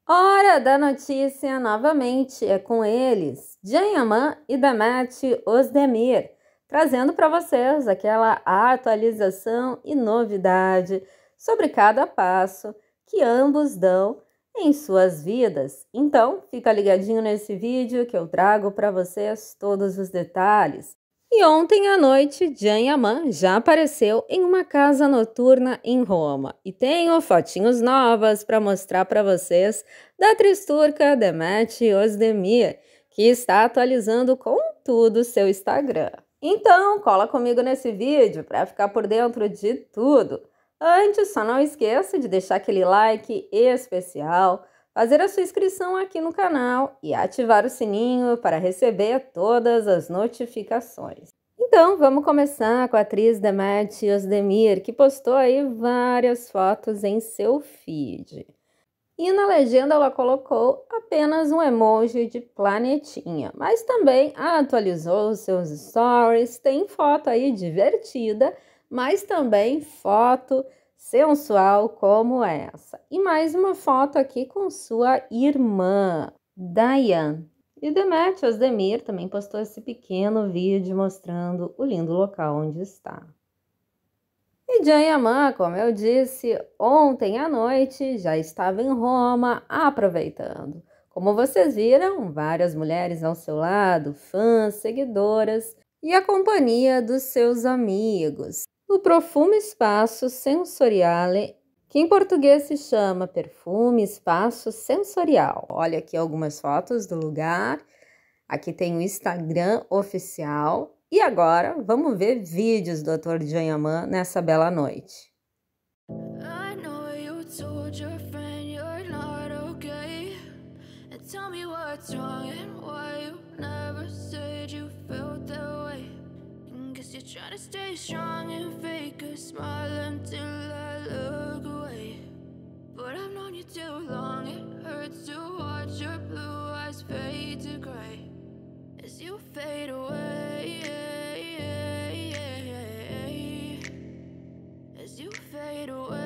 Hora da notícia novamente é com eles, Can Yaman e Demet Özdemir, trazendo para vocês aquela atualização e novidade sobre cada passo que ambos dão em suas vidas. Então, fica ligadinho nesse vídeo que eu trago para vocês todos os detalhes. E ontem à noite, Can Yaman já apareceu em uma casa noturna em Roma. E tenho fotinhos novas para mostrar para vocês da atriz turca Demet Özdemir, que está atualizando com tudo seu Instagram. Então, cola comigo nesse vídeo para ficar por dentro de tudo. Antes, só não esqueça de deixar aquele like especial, fazer a sua inscrição aqui no canal e ativar o sininho para receber todas as notificações. Então, vamos começar com a atriz Demet Özdemir, que postou aí várias fotos em seu feed. E na legenda ela colocou apenas um emoji de planetinha, mas também atualizou os seus stories, tem foto aí divertida, mas também foto sensual como essa. E mais uma foto aqui com sua irmã, Diane. E Demet Özdemir também postou esse pequeno vídeo mostrando o lindo local onde está. E Can Yaman, como eu disse, ontem à noite já estava em Roma aproveitando. Como vocês viram, várias mulheres ao seu lado, fãs, seguidoras e a companhia dos seus amigos. No Profumo Espaço Sensoriale, que em português se chama Perfume Espaço Sensorial. Olha aqui algumas fotos do lugar. Aqui tem o Instagram oficial. E agora, vamos ver vídeos do ator Can Yaman nessa bela noite. Try to stay strong and fake a smile until I look away. But I've known you too long, it hurts to watch your blue eyes fade to gray as you fade away, as you fade away.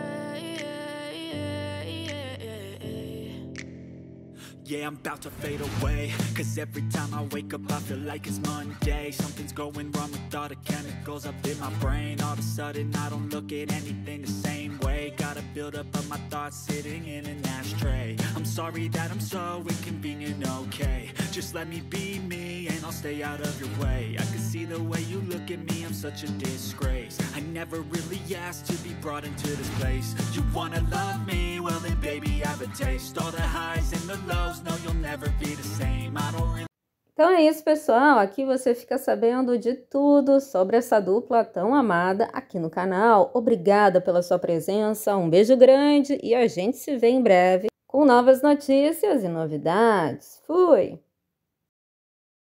Yeah, I'm about to fade away, cause every time I wake up I feel like it's Monday. Something's going wrong with all the chemicals up in my brain. All of a sudden I don't look at anything the same way. Gotta build up of my thoughts sitting in an ashtray. I'm sorry that I'm so inconvenient, okay. Just let me be me and I'll stay out of your way. I can see the way you look at me, I'm such a disgrace. I never really asked to be brought into this place. You wanna love me? Well then baby have a taste. All the highs and the lows, no you'll never be the same. I don't really... Então é isso, pessoal. Aqui você fica sabendo de tudo sobre essa dupla tão amada aqui no canal. Obrigada pela sua presença, um beijo grande e a gente se vê em breve com novas notícias e novidades. Fui!